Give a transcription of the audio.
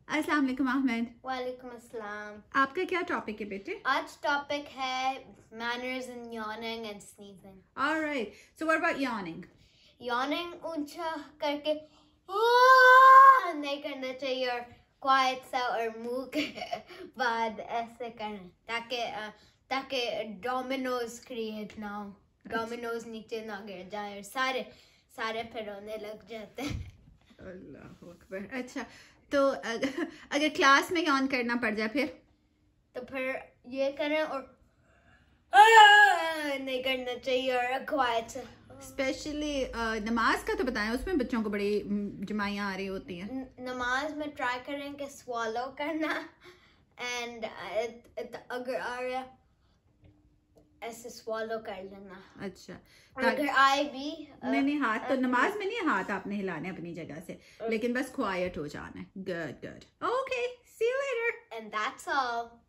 अस्सलाम वालेकुम अहमद। वालेकुम अस्सलाम। आपका क्या टॉपिक है बेटे? आज टॉपिक है manners in yawning and sneezing. All right. So what about yawning? Yawning ऊंचा करके नहीं करना चाहिए और क्वाइट सा और मुंह के बाद ऐसे करना ताकि डोमिनोज क्रिएट ना हो, डोमिनोज नीचे ना गिर जाए और सारे फिर रोने लग जाते हैं। अल्लाह अकबर। अच्छा, तो अगर क्लास में यॉन करना पड़ जाए तो फिर ये करें और नहीं करना चाहिए और क्वाइट से। स्पेशली नमाज का तो बताएं, उसमें बच्चों को बड़ी जमाइयाँ आ रही होती हैं। नमाज में ट्राई करें कि swallow करना एंड अगर आ रहा ऐसे swallow कर लेना। अच्छा, अगर आए भी नहीं हाथ तो नमाज में नहीं, हाथ आपने हिलाने अपनी जगह से, लेकिन बस क्वाइट हो जाना है। Good good, okay, see you later. And that's all.